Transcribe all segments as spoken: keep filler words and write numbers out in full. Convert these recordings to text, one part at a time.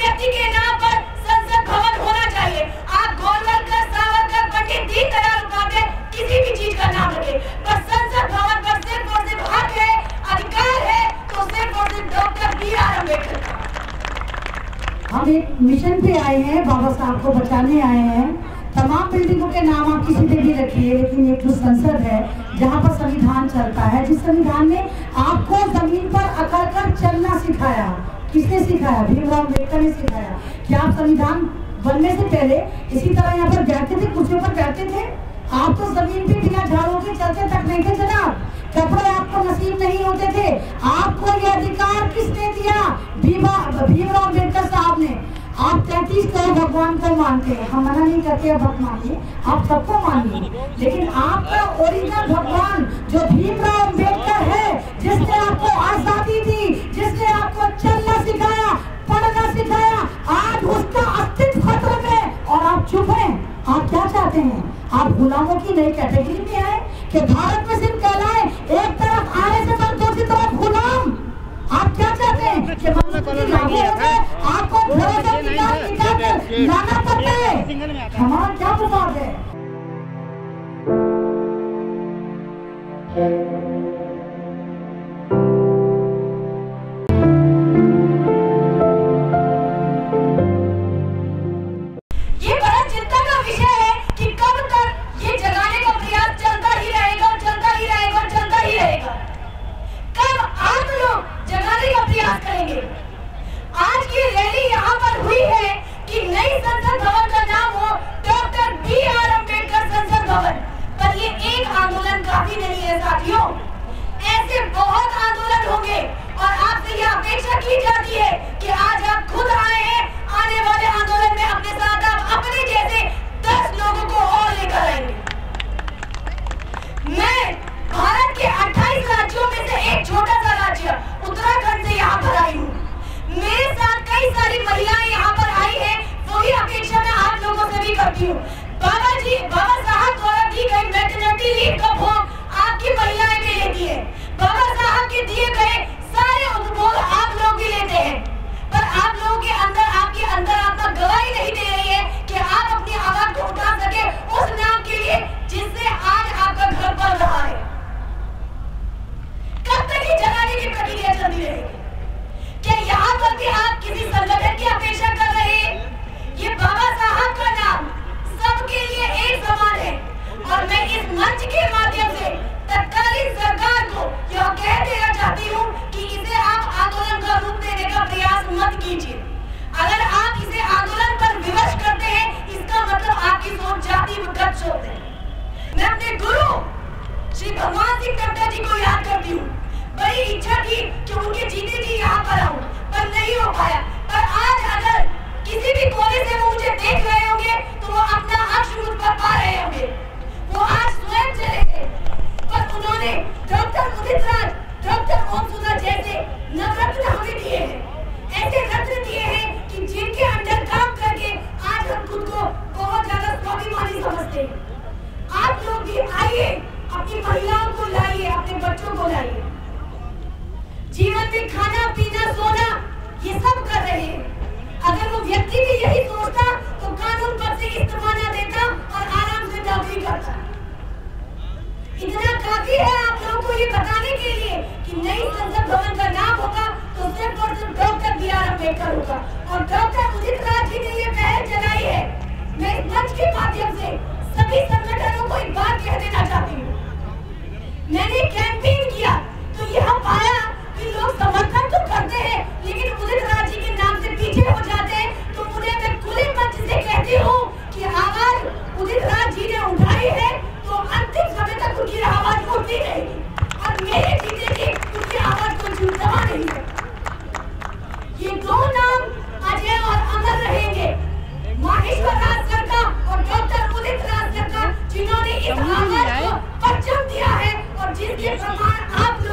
व्यक्ति के नाम पर संसद भवन होना चाहिए। आप गोलवलकर, सावरकर, पंडित दीनदयाल उपाध्याय किसी भी चीज का नाम रखे, पर संसद भवन पर सिर्फ और सिर्फ हक है, अधिकार है तो सिर्फ और सिर्फ डॉक्टर बी आर अम्बेडकर का। हम एक मिशन पे आए हैं, बाबा साहब को बचाने आए हैं। तमाम बिल्डिंगों के नाम आप किसी पे भी रखिए, लेकिन एक जो संसद है जहाँ पर संविधान चलता है, जिस संविधान ने आपको जमीन पर अकड़ कर चलना सिखाया, किसने सिखाया? भीमराव अम्बेडकर ने सिखाया। क्या आप संविधान बनने से पहले इसी तरह यहाँ पर बैठते थे, कुर्सियों पर बैठते थे? आप तो जमीन पे बिना झाड़ों के चलते तक नहीं थे जनाब, कपड़े आपको नसीब नहीं होते थे। आपको ये अधिकार किसने दिया? भीमराव अम्बेडकर साहब ने। आप तैंतीस करोड़ भगवान को मानते हैं, हम मना नहीं करते अब मत मानिए, आप सबको मानिए, लेकिन आपका ओरिजिनल भगवान जो भीमराव अम्बेडकर है, जिसने आपको आजादी दी, जिसने आपको चलना सिखाया, पढ़ना सिखाया, आज उसका अस्तित्व खतरे में और आप चुप हैं। आप क्या चाहते हैं? आप गुलामों की नई कैटेगरी में आए कि भारत में सिर्फ कहलाए एक तरफ आने से पर दूसरी तरफ गुलाम? आप क्या चाहते हैं कि आपको घरों से निकाल निकाल कर लाना पड़ता है? हमारा क्या विवाद है? ये बड़ा चिंता का विषय है कि कब तक ये जगाने का प्रयास चलता ही रहेगा, चलता ही रहेगा, चलता ही रहेगा। कब आप लोग जगाने का प्रयास करेंगे? आज की रैली यहाँ पर हुई है कि नई संसद भवन का नाम हो डॉक्टर बी आर अम्बेडकर संसद भवन, पर ये एक आंदोलन काफी नहीं है साथियों, ऐसे बहुत आंदोलन होंगे और आपसे यह अपेक्षा की जाती है कि आज आप खुद आए हैं, आने वाले आंदोलन में अपने साथ आप अपने जैसे दस लोगों को और लेकर आएंगे। मैं भारत के अट्ठाईस राज्यों में से एक छोटा सा राज्य उत्तराखंड से यहाँ पर आई हूँ। मेरे साथ कई सारी महिलाएं यहाँ पर आई हैं, वही अपेक्षा मैं आप लोगों से भी करती हूँ। बाबा जी, बाबा साहब द्वारा दी गई मैटरनिटी लीव का फॉर्म आपकी महिलाएं भी लेती है, बाबा साहब के दिए गए सारे उपभोग आप लोग भी लेते हैं, पर आप लोगों के अंदर, आपके अंदर आत्मा गवाही नहीं दे रही है कि आप अपनी आवाज को उठा सके उस नाम के लिए जिससे आज आपका घर बन रहा है। कब तक ये जगाने की प्रक्रिया चलती रहेगी? क्या यहाँ पर भी आप किसी संगठन की अपेक्षा कर रहे हैं? ये बाबा साहब का नाम सबके लिए एक समान है और मैं इस मंच के माध्यम से तत्कालीन सरकार को यह कह देना चाहती हूँ कि इसे आप आंदोलन का रूप देने का प्रयास मत कीजिए। अगर आप इसे आंदोलन पर विवश करते हैं, इसका मतलब आपकी सोच जातिगत सोच है। मैं अपने गुरु श्री भगवान सिंह टंडन जी को याद करती हूँ। बड़ी इच्छा थी कि उनके जीते जी यहाँ पर आऊं, पर नहीं हो पाया। पर आज अगर किसी भी कोने से वो मुझे देख रहे होंगे तो वो अपना अक्ष मुझ पर पा रहे होंगे। वो आज स्वयं चले थे, पर उन्होंने डॉक्टर उदित राज, डॉक्टर ओम सुधा जैसे नवरत्न हमें दिए हैं, ऐसे रत्न दिए हैं कि जिनके अंडर काम करके आज हम खुद को बहुत ज्यादा स्वाभिमानी समझते हैं। आप लोग भी आइए, अपनी महिलाओं को लाइए, अपने बच्चों को लाइए। जीवन में खाना पीना सोना ये सब कर रहे हैं। अगर वो व्यक्ति भी यही सोचता तो कानून पर से इस्तीफा न देता और आराम से नौकरी करता। इतना काफी है आप लोगों को ये बताने के लिए कि नई संसद भवन का नाम होगा तो सिर्फ और सिर्फ डॉक्टर बी आर अम्बेडकर होगा और डॉक्टर उदित राज जी ने ये पहल चलाई है। मैं इस मंच के माध्यम से सभी संगठनों को एक बात कह देना चाहती हूँ। मैंने कैंपेन किया तो ये हम पाया कि लोग समर्थन तो करते हैं लेकिन उदित राज जी के नाम से पीछे हो जाते हैं। तो उन्हें मैं खुले मंच से कहती हूँ कि आवाज उदित राज जी ने उठाई है तो अंतिम समय तक उनकी आवाज उठती रहेगी और मेरे जीते जी उनकी आवाज को दबा नहीं सकता। ये दो नाम अजय और अमर रहेंगे, माहेश्वर राज सर का और डॉक्टर उदित राज सर का, जिन्होंने इस आवाज को परचम दिया है और जिसके प्रमाण आप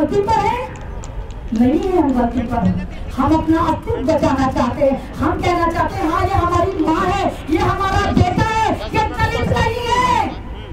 गलती पर है? नहीं है, हम गलती पर हैं। हम अपना अस्तित्व बचाना चाहते हैं। हम कहना चाहते हैं हाँ ये हमारी माँ है, ये हमारा बेटा है, ये दलित नहीं है,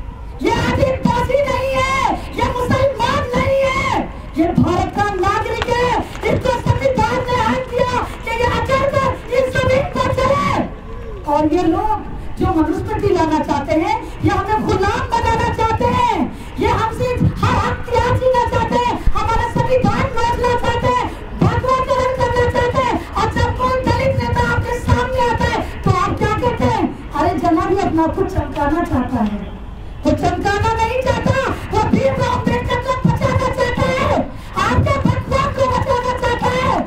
ये आदिवासी नहीं है, ये मुसलमान नहीं है, ये भारत का नागरिक है। इसको संविधान ने हक दिया कि ये अचल इस जमीन पर चले। और ये लोग जो मनुस्मृति लाना चाहते हैं, ये हमें गुलाम बनाना चाहते हैं, ये हमसे हर हक त्याग छीनना चाहते हैं, हमारा संविधान बदलना चाहते हैं, भगवाकरण करना चाहते हैं। और जब कोई दलित नेता आपके सामने आता है तो आप क्या कहते हैं? अरे जनाब ये अपना खुद चमकाना चाहता है। वो चमकाना नहीं चाहता, वो भीमराव अम्बेडकर को बचाना चाहता है, आपके भगवान को बचाना चाहता है।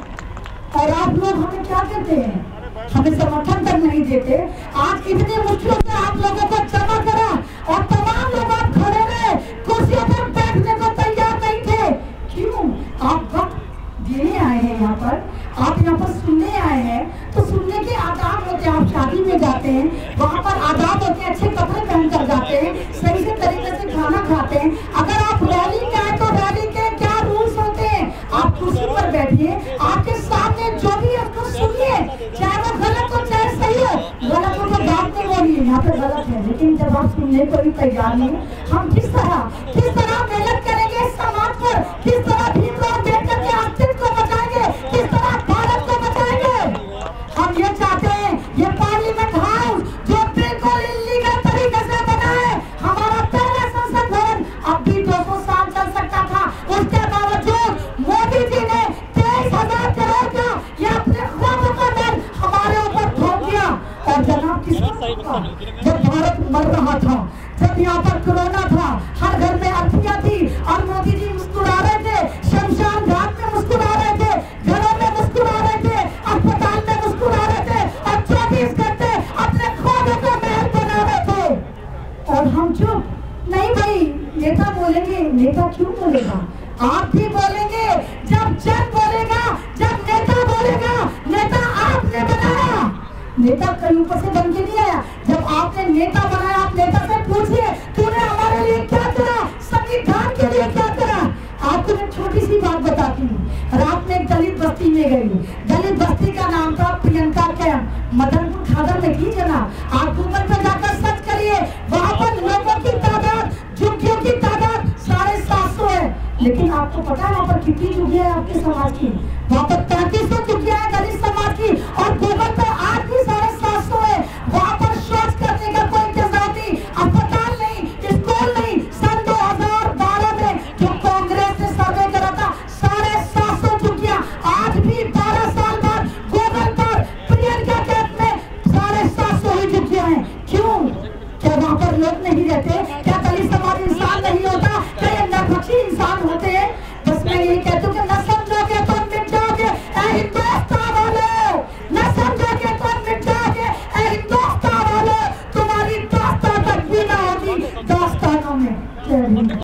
और आप लोग हमें क्या कहते हैं? हमें समर्थन तक नहीं देते। आज इतनी मुश्किल से आप लोगों को जमा करा और तमाम लोग आप खड़े रहे, कुर्सियों पर बैठने को तैयार नहीं थे। क्यों? आप वक्त देने आए हैं यहाँ पर, आप यहाँ पर सुनने आए हैं, तो सुनने के आदाब होते हैं। आप शादी में जाते हैं, वहाँ पर आदाब होते हैं, अच्छे कपड़े पहनकर जाते हैं, सही से तरीके से खाना खाते हैं। अगर आप रैली में आए तो रैली के क्या रूल्स होते हैं? आप कुर्सी पर बैठिए, आपके सामने जो भी है उसको सुनिए, चाहे वो गलत हो चाहे सही हो। गलत हो तो बात नहीं बोलिए, यहाँ पे गलत है, लेकिन जब आप सुनने को भी तैयार नहीं, हम किस तरह किस तरह मेहनत करेंगे इस समाज पर, किस तरह भीमराव अम्बेडकर के अस्तित्व को बचाएंगे, किस तरह भारत को बचाएंगे? हम ये चाहते हैं ये पार्लियामेंट हाउस जो बिल्कुल इल्लीगल तरीके से बना है, हमारा पहला संसद भवन अब भी दो सौ साल चल सकता था, उसके बावजूद मोदी जी ने तेईस हजार करोड़ का ये अपने ख्वाबों का दर हमारे ऊपर थोप दिया। और जनाब किसको? जब भारत मर रहा था, जब यहाँ पर कोरोना था, हर घर में अर्थियां थी और मोदी जी मुस्कुरा रहे थे, शमशान घाट में मुस्कुरा रहे थे, घरों में मुस्कुरा रहे थे, अस्पताल में मुस्कुरा रहे थे और चौबीस घंटे अपने ख्वाबों को महल बना रहे थे। और हम चुप नहीं भाई, नेता बोलेंगे। नेता क्यों बोलेगा? आप भी बोलेंगे। जब जन बोलेगा, जब नेता बोलेगा, नेता आपने बनाया, नेता कहीं ऊपर से बन के नहीं आया। जब आपने नेता बनाया, आप नेता से पूछिए तूने हमारे लिए क्या करा, संविधान के लिए क्या करा। आपको मैं छोटी सी बात बताती हूँ। रात में एक दलित बस्ती में गई, दलित बस्ती का नाम था प्रियंका कैंप, मदनपुर खादर में की जना। आप गूगल पर जाकर सर्च करिए, वहाँ पर लोगों की तादाद, झुग्गियों की तादाद साढ़े सात सौ है। लेकिन आपको पता है वहाँ पर कितनी झुग्गियां है आपके समाज की? वहाँ पर